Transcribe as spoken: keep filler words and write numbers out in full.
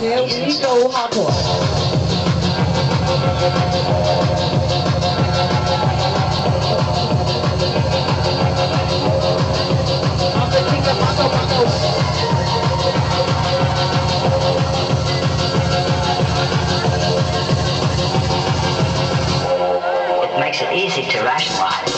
Here we go, hardcore. It makes it easy to rationalize.